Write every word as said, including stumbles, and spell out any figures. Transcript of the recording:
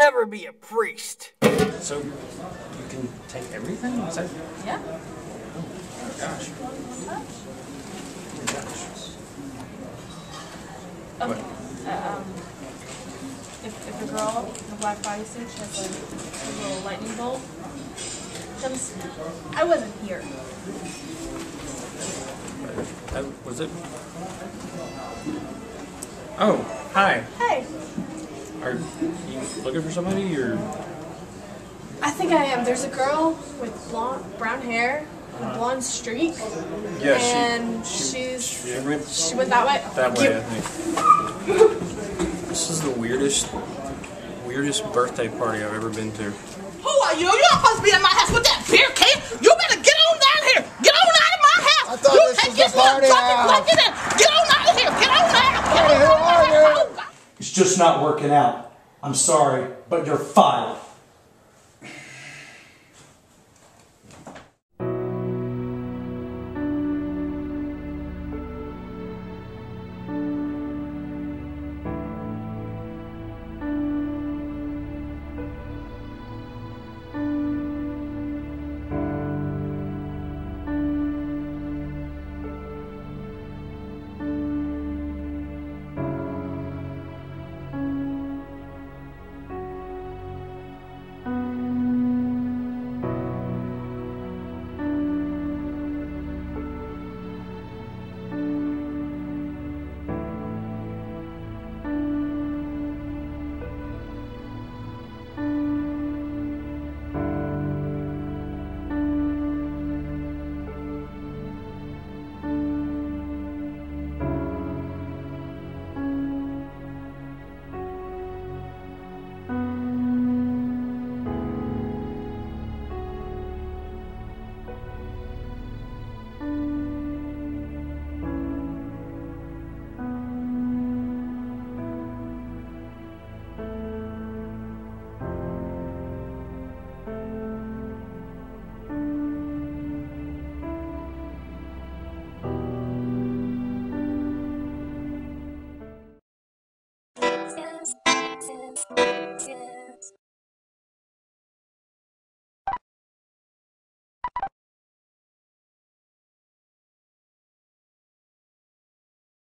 never be a priest. So, you can take everything? Is that... Yeah. Oh, gosh. Oh, gosh. Okay. Uh, um, if, if a girl in a black bodysuit has a, a little lightning bolt comes, I wasn't here. That was it? Oh, hi. Hey. Are you looking for somebody, or? I think I am. There's a girl with blonde, brown hair and a blonde streak. Yeah, and she, she, she's she went she went that way. that way, You, I think. This is the weirdest, weirdest birthday party I've ever been to. Who are you? You're supposed to be in my house with that beer can. You better get on down here. Get on out of my house. I thought you this take was this the party little truck and house. plug it in. Get on out of here. Get on out. Get Hey, on who out. are you? Oh, God. It's just not working out. I'm sorry, but you're fired.